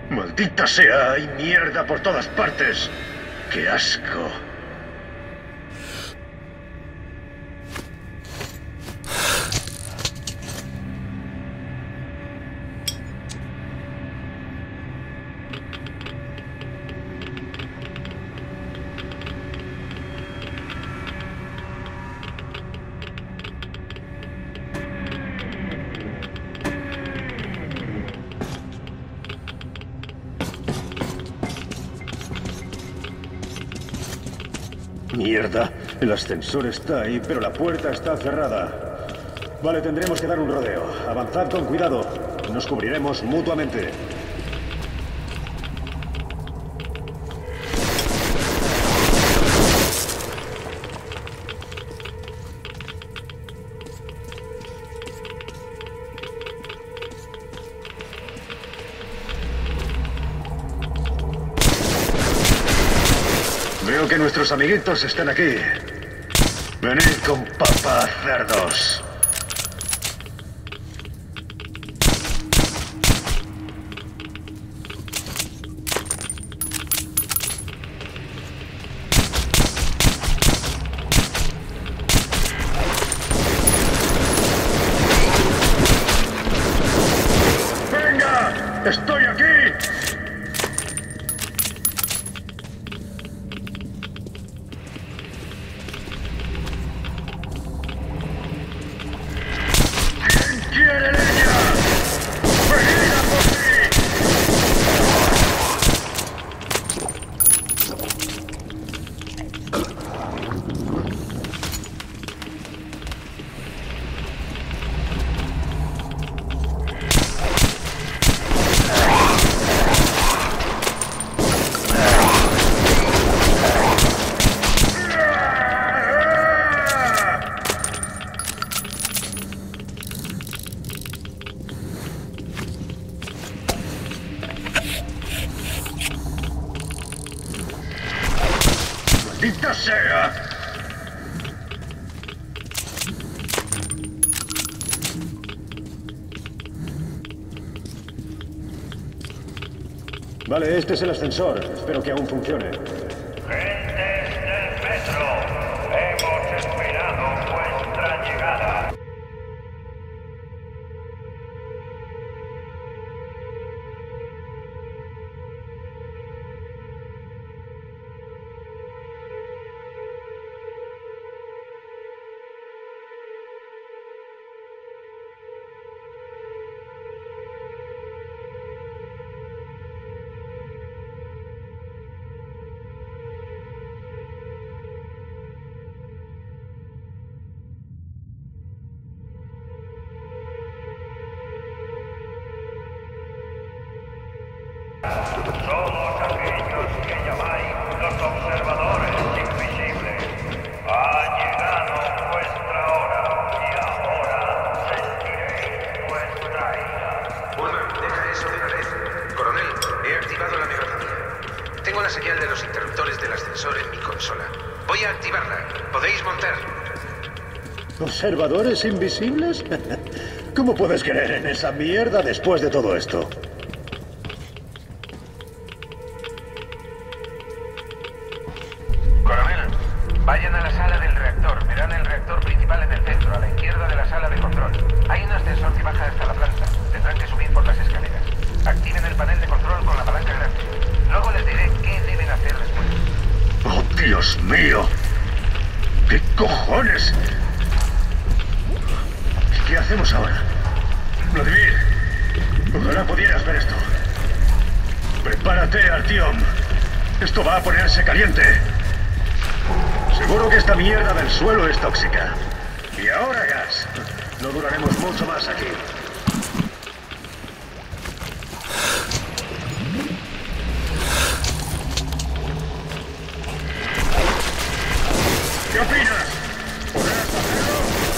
Maldita sea, hay mierda por todas partes. ¡Qué asco! Mierda, el ascensor está ahí, pero la puerta está cerrada. Vale, tendremos que dar un rodeo. Avanzad con cuidado. Nos cubriremos mutuamente. Veo que nuestros amiguitos están aquí. Venid con papa, cerdos. ¡Venga! ¡Estoy aquí! ¡Maldita sea! Vale, este es el ascensor. Espero que aún funcione. Gentes del metro, hemos esperado vuestra llegada. Somos aquellos que llamáis los observadores invisibles. Ha llegado vuestra hora y ahora sentiréis vuestra ira. Woolman, deja eso de una vez. Coronel, he activado la megafonía. Tengo la señal de los interruptores del ascensor en mi consola. Voy a activarla. ¿Podéis montar? ¿Observadores invisibles? ¿Cómo puedes creer en esa mierda después de todo esto? Coronel, vayan a la sala del reactor. Verán el reactor principal en el centro, a la izquierda de la sala de control. Hay un ascensor que baja hasta la planta. Tendrán que subir por las escaleras. Activen el panel de control con la palanca grande. Luego les diré qué deben hacer después. ¡Oh, Dios mío! ¿Qué cojones? ¿Qué hacemos ahora? Vladimir, ojalá pudieras ver esto. Prepárate, Artyom. Esto va a ponerse caliente. Seguro que esta mierda del suelo es tóxica. Y ahora gas. No duraremos mucho más aquí. ¿Qué opinas? ¿Podrás hacerlo?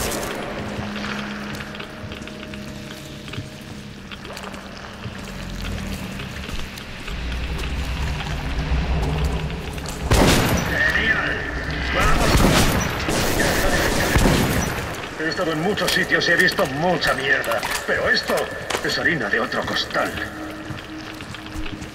¡Genial! ¡Vamos! He estado en muchos sitios y he visto mucha mierda, pero esto es harina de otro costal.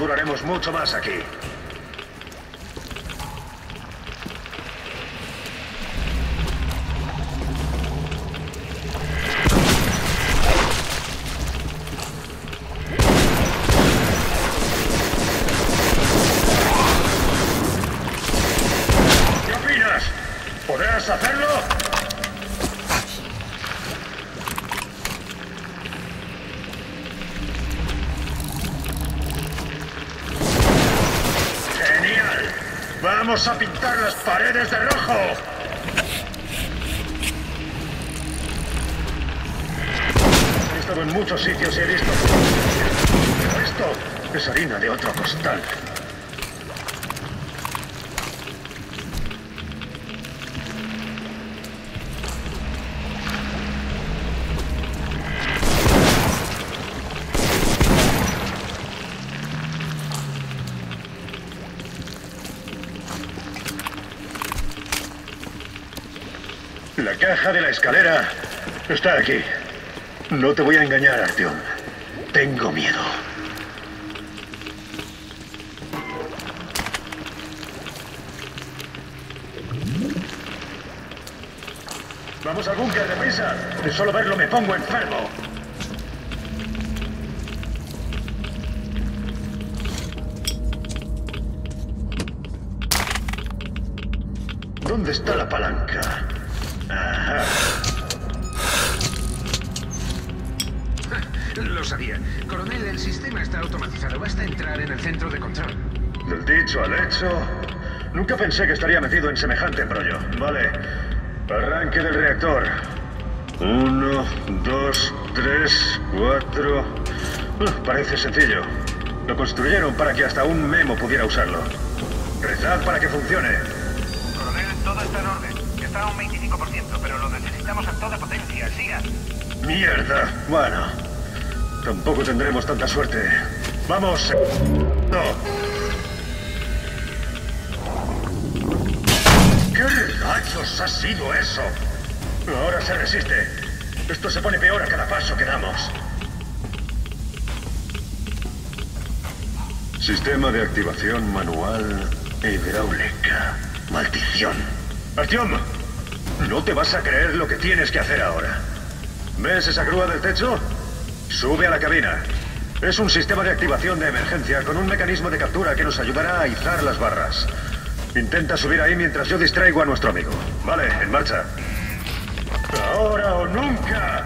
duraremos mucho más aquí. ¿Qué opinas? ¿Podrás hacerlo? ¡Vamos a pintar las paredes de rojo! He estado en muchos sitios y he visto... Pero esto es harina de otro costal. La caja de la escalera está aquí. No te voy a engañar, Artyom. Tengo miedo. Vamos al búnker, deprisa. De solo verlo me pongo enfermo. ¿Dónde está la palanca? Ajá. Lo sabía. Coronel, el sistema está automatizado. Basta entrar en el centro de control. Del dicho al hecho, nunca pensé que estaría metido en semejante embrollo. Vale. Arranque del reactor. 1, 2, 3, 4... Parece sencillo. Lo construyeron para que hasta un memo pudiera usarlo. Rezad para que funcione. Coronel, todo está en orden. Está a un 25%, pero lo necesitamos a toda potencia. Sigan. ¡Mierda! Bueno, tampoco tendremos tanta suerte. ¡Vamos! ¡No! ¿Qué rayos ha sido eso? Ahora se resiste. Esto se pone peor a cada paso que damos. Sistema de activación manual e hidráulica. Maldición. Artyom, no te vas a creer lo que tienes que hacer ahora. ¿Ves esa grúa del techo? Sube a la cabina. Es un sistema de activación de emergencia con un mecanismo de captura que nos ayudará a izar las barras. Intenta subir ahí mientras yo distraigo a nuestro amigo. Vale, en marcha. ¡Ahora o nunca!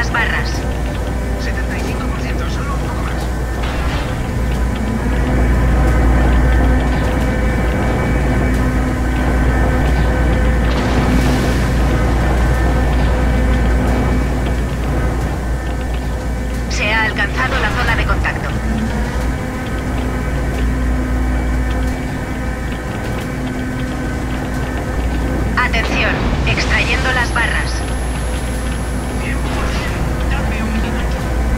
las barras. 75%, solo un poco más. Se ha alcanzado la zona de contacto. Atención, extrayendo las barras. 100%, dame un minuto.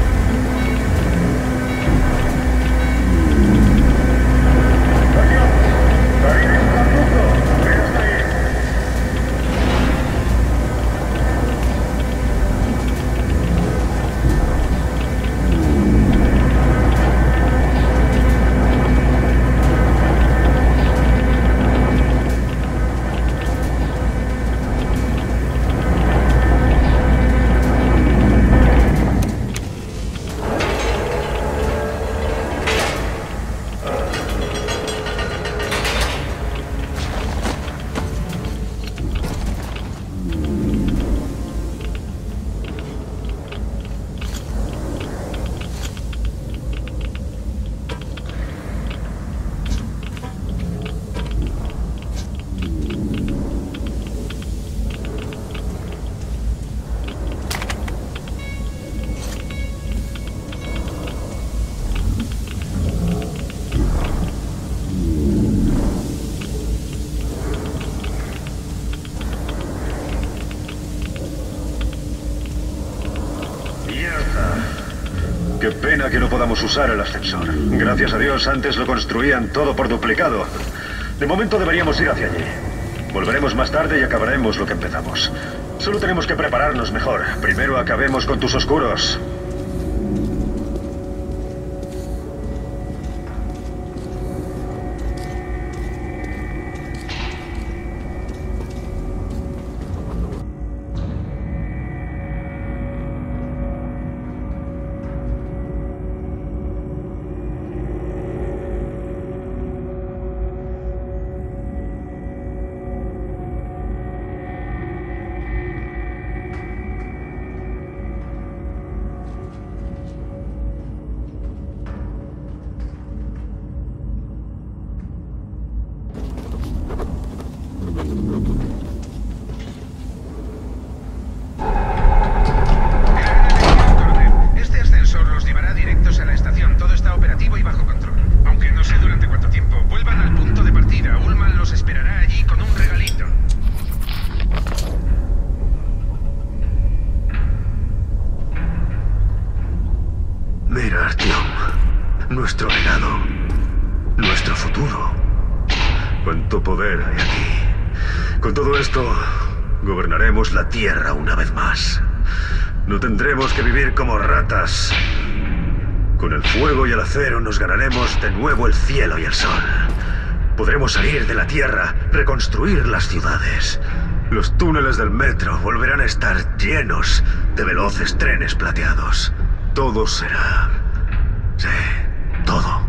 Qué pena que no podamos usar el ascensor. Gracias a Dios, antes lo construían todo por duplicado. De momento deberíamos ir hacia allí. Volveremos más tarde y acabaremos lo que empezamos. Solo tenemos que prepararnos mejor. Primero acabemos con tus oscuros. Este ascensor los llevará directos a la estación. Todo está operativo y bajo control. Aunque no sé durante cuánto tiempo. Vuelvan al punto de partida. Ullman los esperará allí con un regalito. Mira, Artyom. Nuestro legado. Nuestro futuro. Cuánto poder hay aquí. Con todo esto, gobernaremos la Tierra una vez más. No tendremos que vivir como ratas. Con el fuego y el acero nos ganaremos de nuevo el cielo y el sol. Podremos salir de la Tierra, reconstruir las ciudades. Los túneles del metro volverán a estar llenos de veloces trenes plateados. Todo será... sí, todo.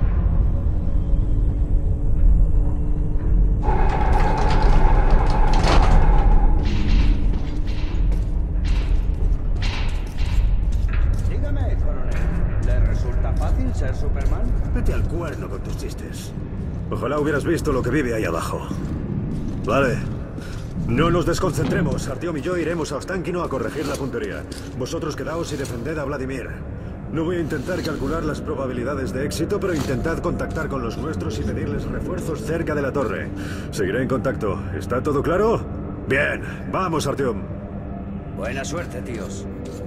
Dígame, coronel, ¿le resulta fácil ser Superman? Vete al cuerno con tus chistes. Ojalá hubieras visto lo que vive ahí abajo. Vale. No nos desconcentremos. Artyom y yo iremos a Ostankino a corregir la puntería. Vosotros quedaos y defended a Vladimir. No voy a intentar calcular las probabilidades de éxito, pero intentad contactar con los nuestros y pedirles refuerzos cerca de la torre. Seguiré en contacto. ¿Está todo claro? Bien. Vamos, Artyom. Buena suerte, tíos.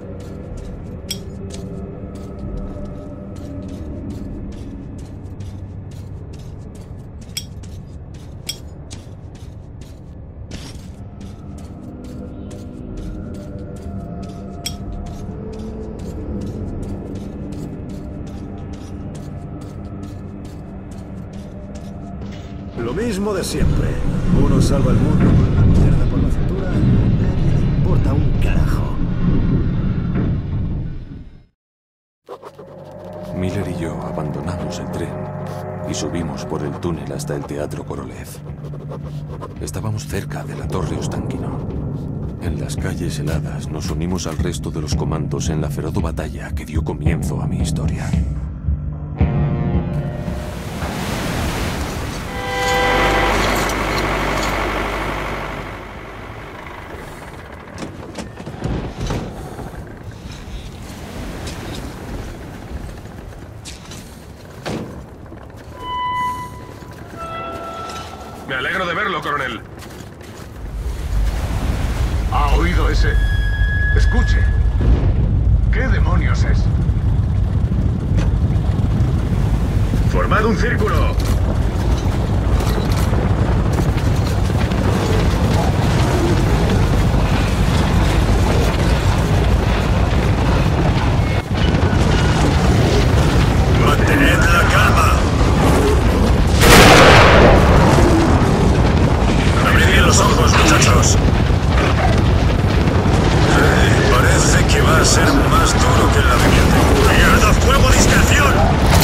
Lo mismo de siempre. Uno salva el mundo con una mierda por la cintura, a nadie le importa un carajo. Miller y yo abandonamos el tren y subimos por el túnel hasta el Teatro Korolev. Estábamos cerca de la Torre Ostankino. En las calles heladas nos unimos al resto de los comandos en la feroz batalla que dio comienzo a mi historia. Me alegro de verlo, coronel. ¿Ha oído ese? Escuche. ¿Qué demonios es? ¡Formad un círculo! ¡Mantened la calma! ¡Abrid bien los ojos, muchachos! Parece que va a ser más duro que el laboratorio. ¡Tirad fuego a discreción!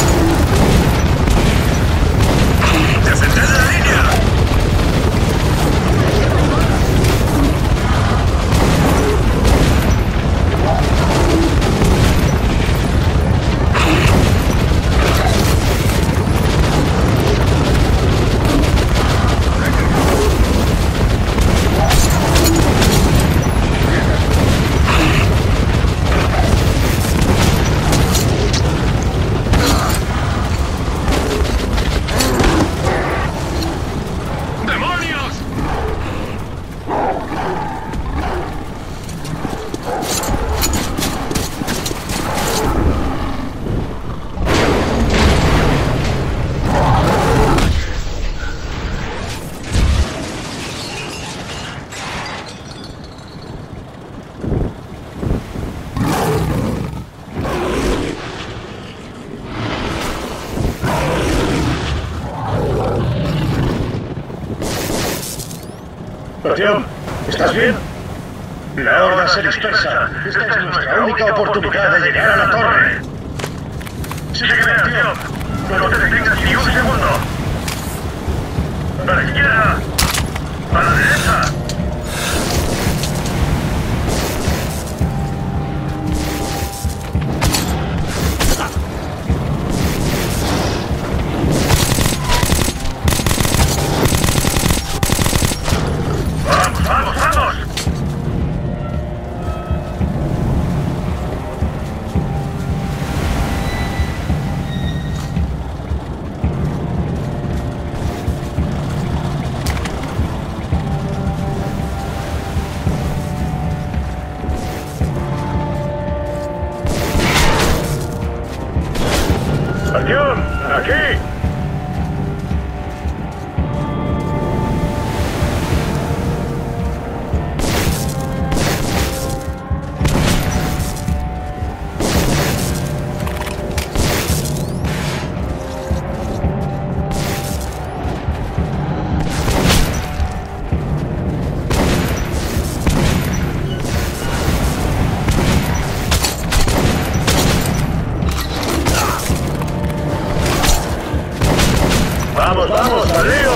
¡Defended la línea! Artyom, ¿estás bien? La horda se dispersa. Esta es nuestra única oportunidad de llegar a la torre. Sígueme, Artyom. No te detengas ni un segundo. A la izquierda. A la derecha. ¡Artyom! ¡Aquí! ¡Vamos, vamos, al lío!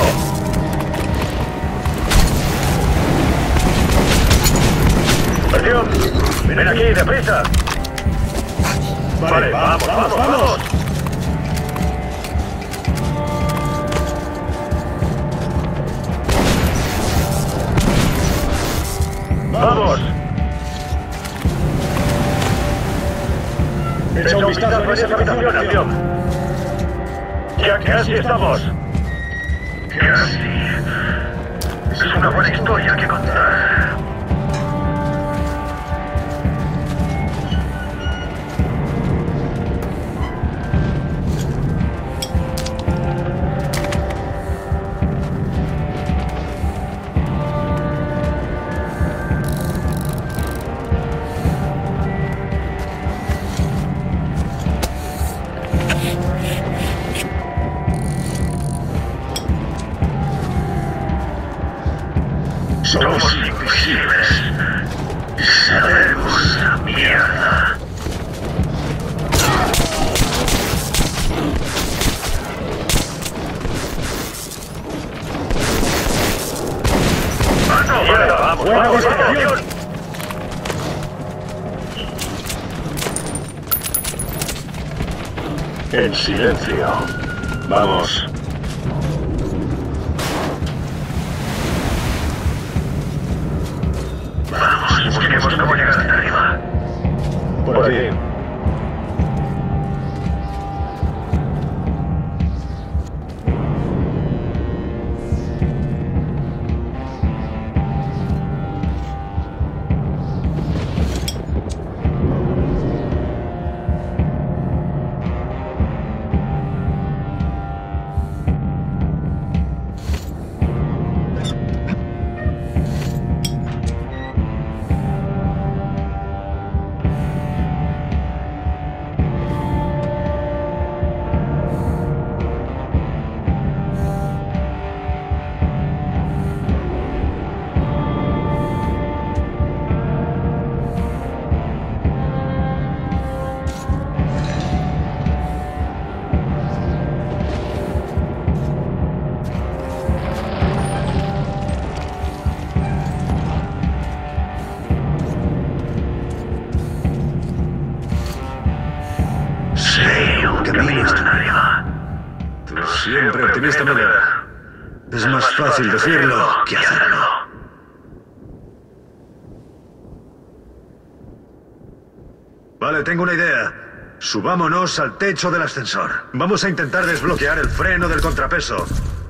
Artyom, ven aquí, deprisa. Vale, vamos, vamos, vamos. ¡Vamos! Echa un vistazo a esa habitación, Artyom. Ya casi estamos. Casi. Es una buena historia que contar. Somos invisibles. Sabemos la mierda. ¡Vamos, vamos! ¡Buena disposición! En silencio. Vamos. Vamos, busquemos cómo llegar hasta arriba. Por aquí. Siempre optimista, Miller. Es más fácil decirlo que hacerlo. Vale, tengo una idea. Subámonos al techo del ascensor. Vamos a intentar desbloquear el freno del contrapeso.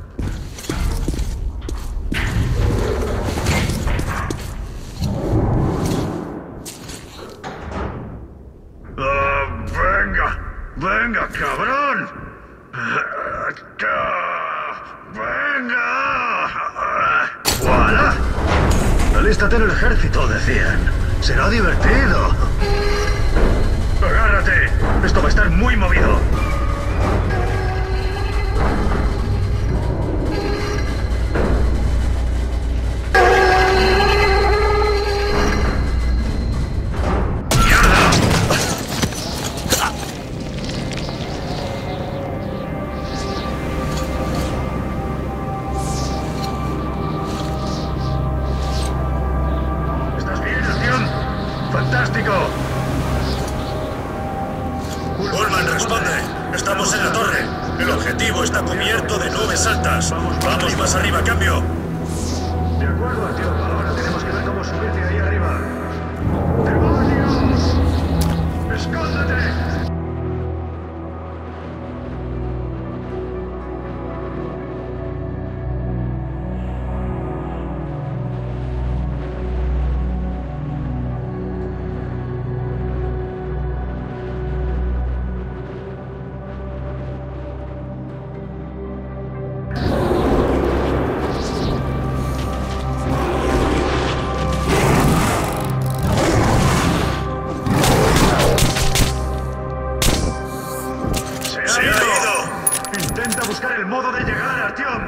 ¡Venga, cabrón! ¡Venga! ¡Voilà! Alístate en el ejército, decían. Será divertido. ¡Agárrate! Esto va a estar muy movido. ¡Fantástico! Ullman, responde. Estamos en la torre. El objetivo está cubierto de nubes altas. Vamos más arriba, cambio. De acuerdo, tío. Ahora tenemos que ver cómo subir de ahí arriba. ¡Demonios! ¡Escóndete! Intenta buscar el modo de llegar, Artyom.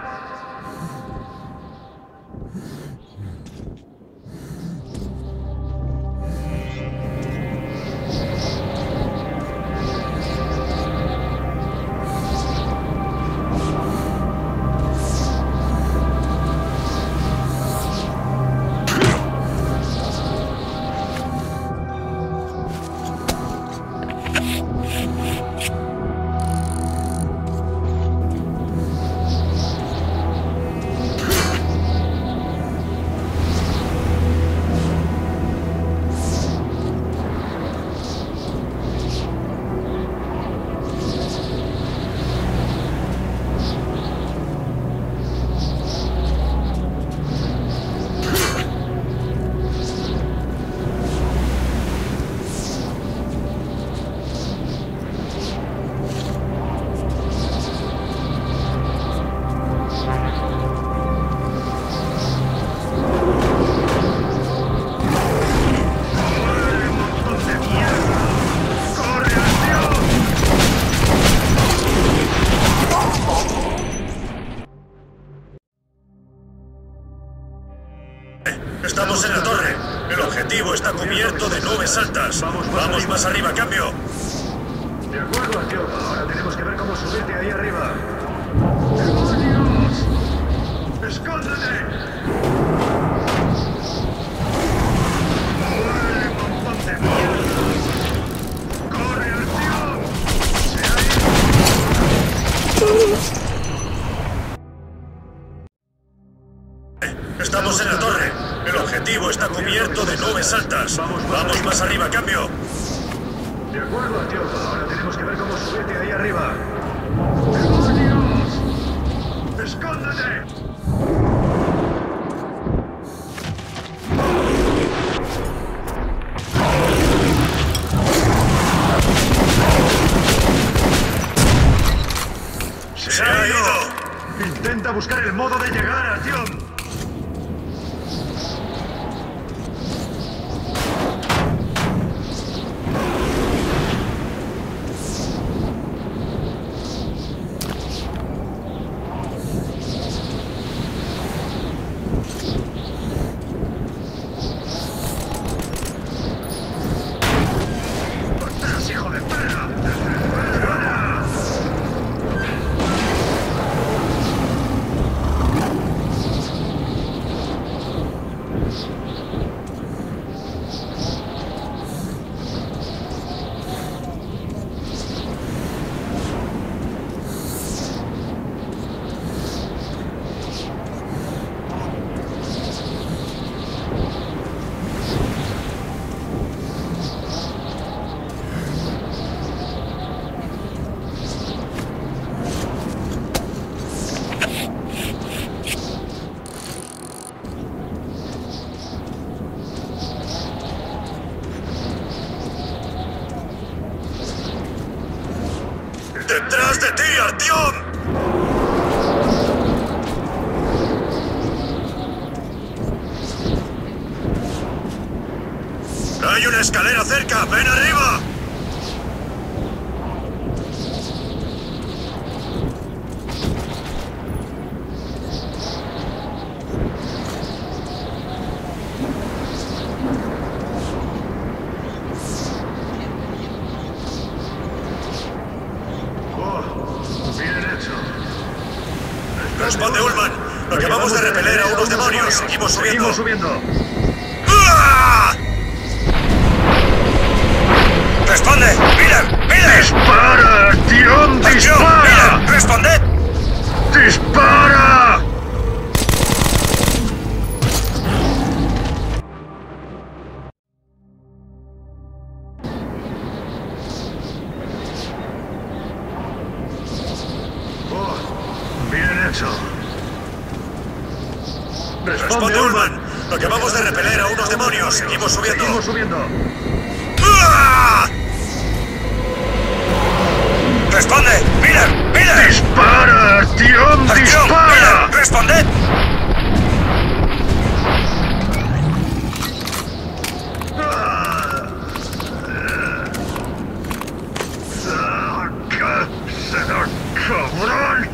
Estamos en la torre. El objetivo está cubierto de nubes altas. Vamos más arriba, cambio. De acuerdo, Artyom. Ahora tenemos que ver cómo subir de ahí arriba. ¡Demonios! ¡Escóndete! ¡Muere, montón de mierda! ¡Corre, Artyom! ¡Se ha ido! Estamos en la torre. El objetivo está cubierto de nubes altas. Vamos más arriba, cambio. De acuerdo, tío. Ahora tenemos que ver cómo subirte ahí arriba. ¡Demonios! ¡Escóndete! ¡Se ha ido! Intenta buscar el modo de llegar, Artyom. ¡Detrás de ti, Artyom! ¡Hay una escalera cerca! ¡Ven arriba! ¡Responde, Ullman! Acabamos de repeler a unos demonios. Seguimos subiendo. ¡Ah! ¡Responde! ¡Miller! ¡Dispara, Artyom! ¡Dispara! ¡Miller! ¡Responded! ¡Dispara! Bien hecho. Responde, Ullman. Acabamos de repeler a unos demonios. Seguimos subiendo. ¡Ah! ¡Responde! ¡Miller! ¡Dispara, Artyom! ¡Dispara! ¡Miller! ¡Responded! ¡Cabrón!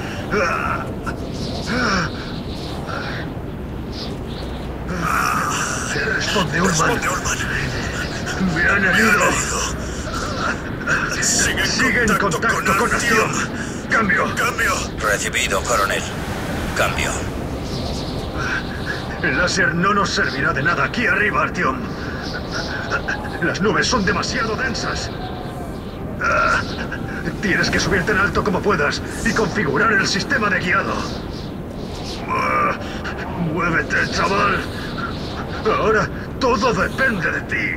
Responde, Ullman. Me han herido. Sigue en contacto con Artyom. Cambio. Recibido, coronel. Cambio. El láser no nos servirá de nada aquí arriba, Artyom. Las nubes son demasiado densas. Tienes que subirte en alto como puedas y configurar el sistema de guiado. Muévete, chaval. Ahora todo depende de ti.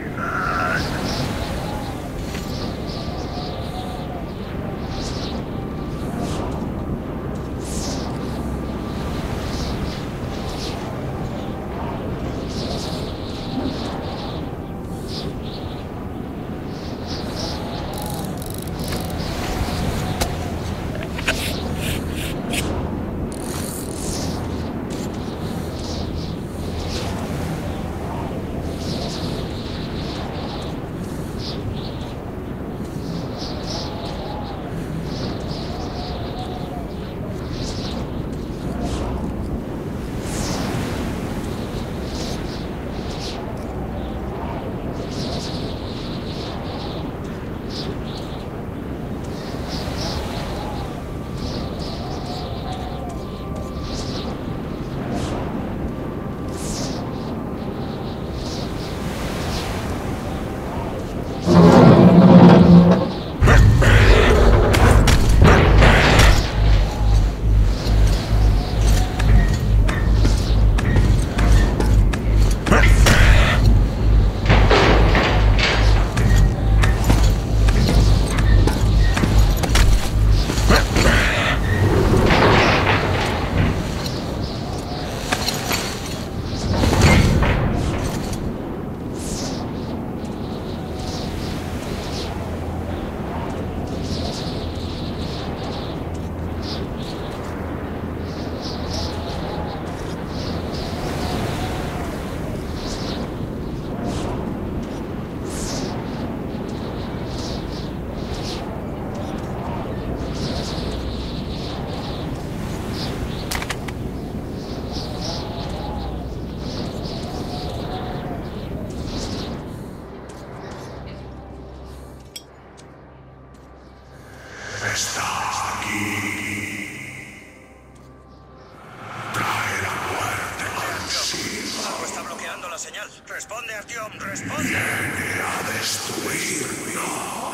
señal. Responde, Artyom, responde. Viene a destruirnos.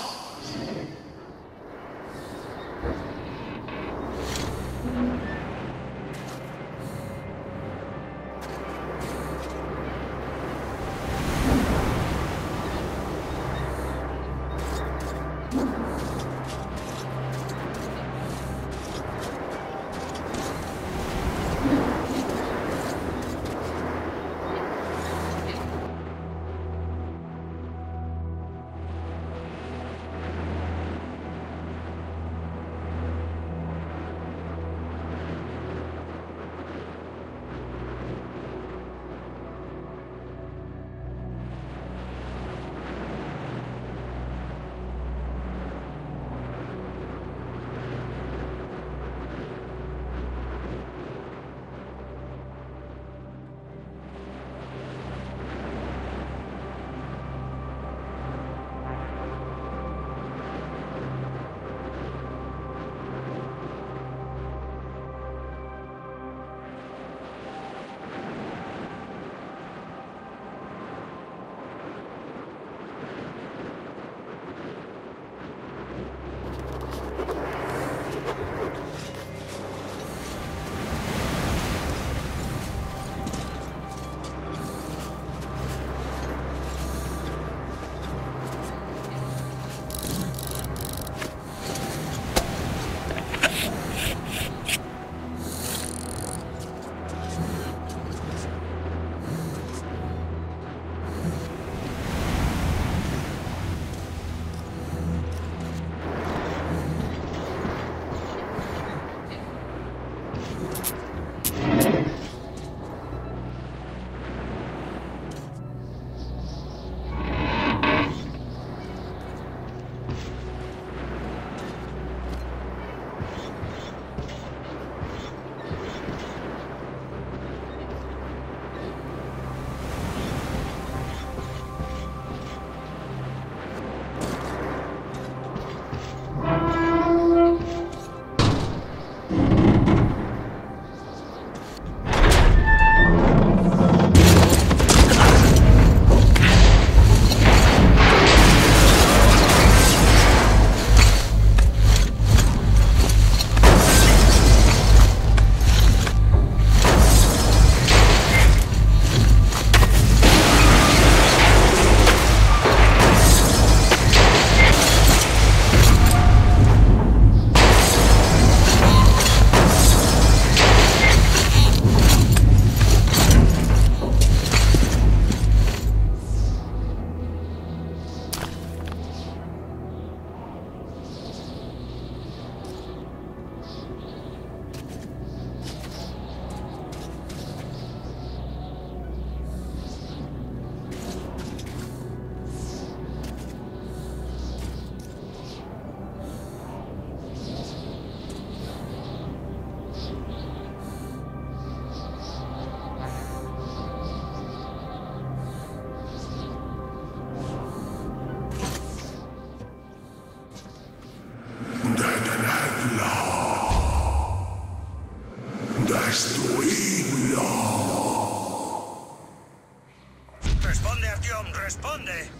Responde, Artyom, responde.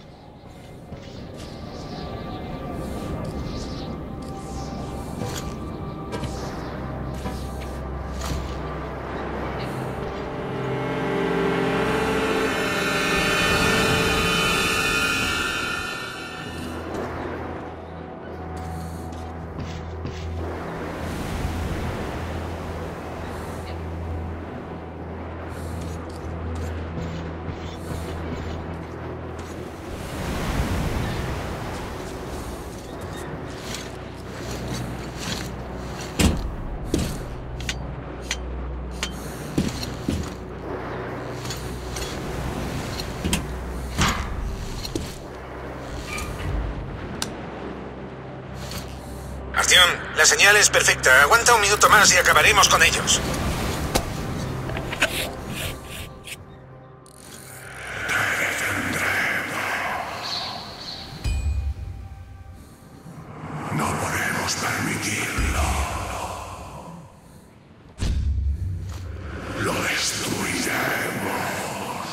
Artyom, la señal es perfecta. Aguanta un minuto más y acabaremos con ellos. No podemos permitirlo. Lo destruiremos.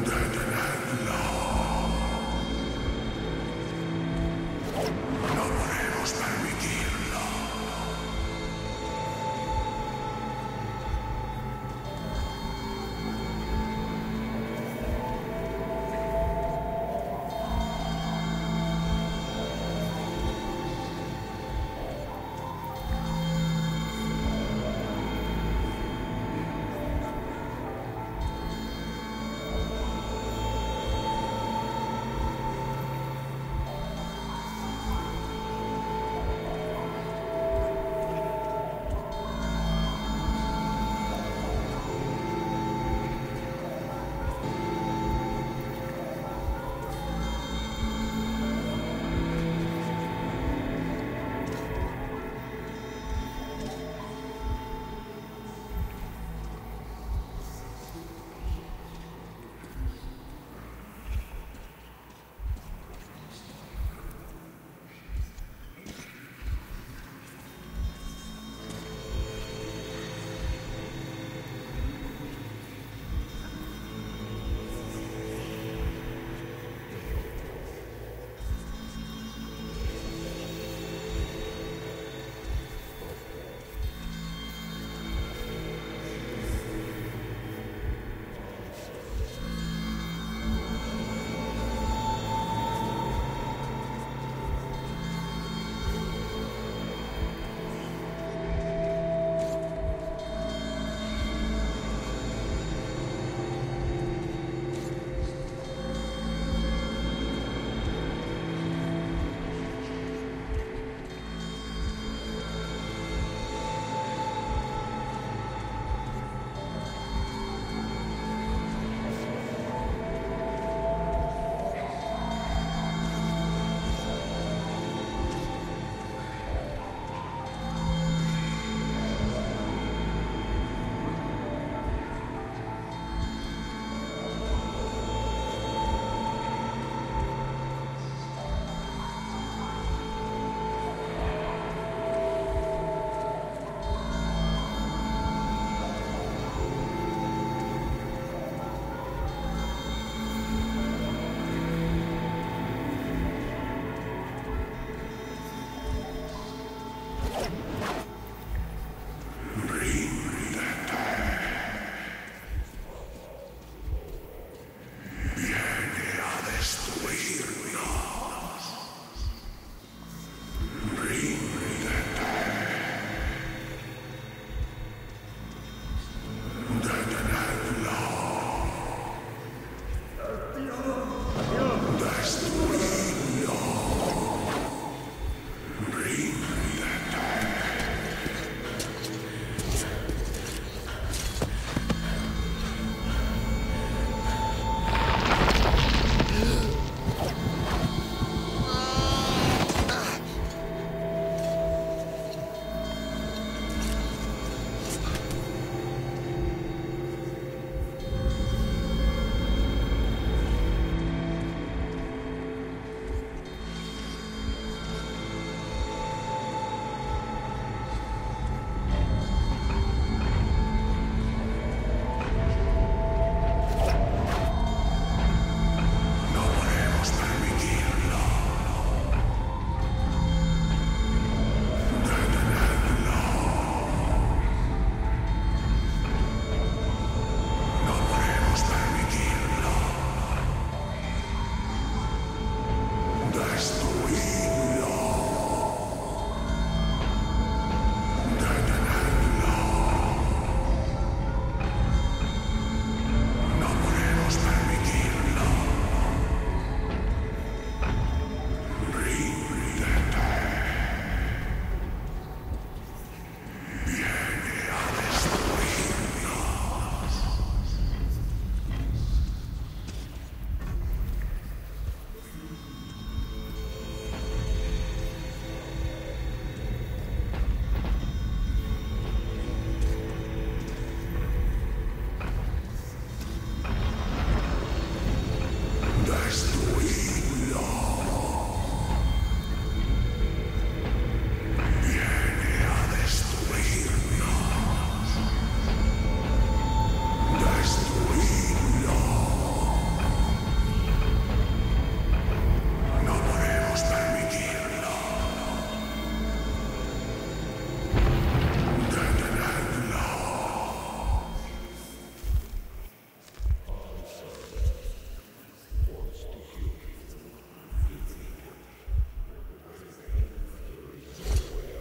Detenedlo. No podemos permitirlo.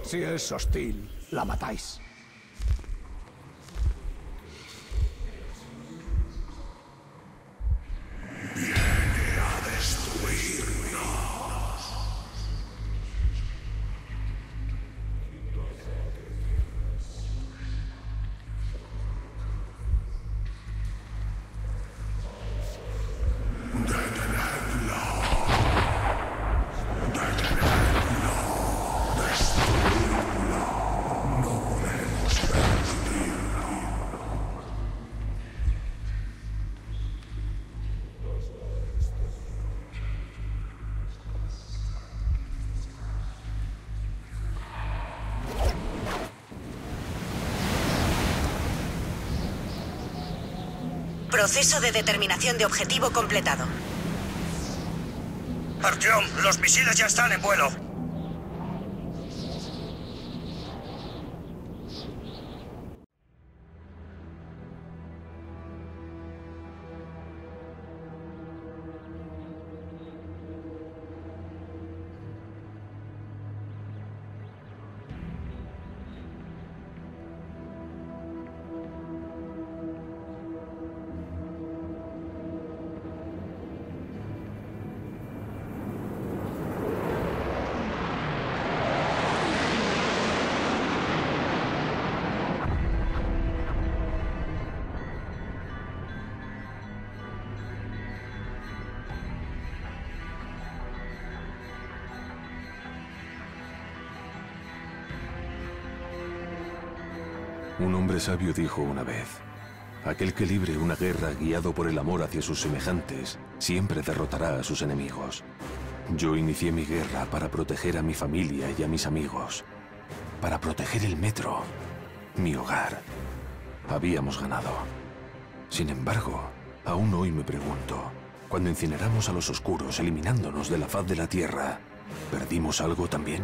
Si es hostil, la matáis. Viene a destruirnos. Proceso de determinación de objetivo completado. Artyom, los misiles ya están en vuelo. Un hombre sabio dijo una vez, aquel que libre una guerra guiado por el amor hacia sus semejantes, siempre derrotará a sus enemigos. Yo inicié mi guerra para proteger a mi familia y a mis amigos, para proteger el metro, mi hogar. Habíamos ganado. Sin embargo, aún hoy me pregunto, cuando incineramos a los oscuros eliminándonos de la faz de la Tierra, ¿perdimos algo también?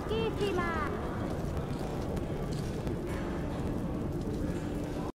riquísima.